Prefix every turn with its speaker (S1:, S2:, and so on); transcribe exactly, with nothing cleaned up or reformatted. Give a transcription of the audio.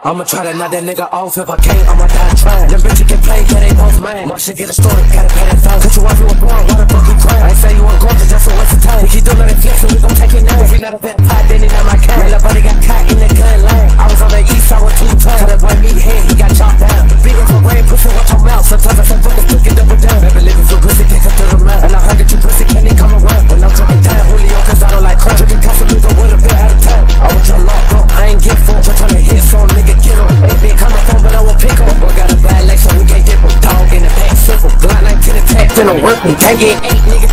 S1: I'ma try to knock that nigga off. If I can't, I'ma die trying. Them bitches get played, yeah, they both mine. My shit get a story, gotta pay that fine. Cause your wife, you was born, why the fuck you crying? I ain't say you want gorgeous, just a waste of time. He keep doing that flex, so we gon' take it now. If he not a bad pot, then he not my kind. Man, that buddy got caught in that gun lane. I was on the east side with two tons. Tell that boy meat head, he got chopped down. Big as a rain, pussy, watch your mouth. Sometimes I say fuck this cookie, double down. Never living so pussy, can't come to the mouth. And I heard that you pussy, can't even come around. When I'm dropping down, Julio, cause I don't like crap. Drinking Casamigos with a bit out of town. I want your lock, bro, I ain't get full. Just trying to hit some nigga, get him. Ain't been coming from, but I won't pick him. Boy got a bad leg, so we can't dip him. Dog in the back, simple. Glokk nineteen attack, then I'm working. Can't get eight niggas.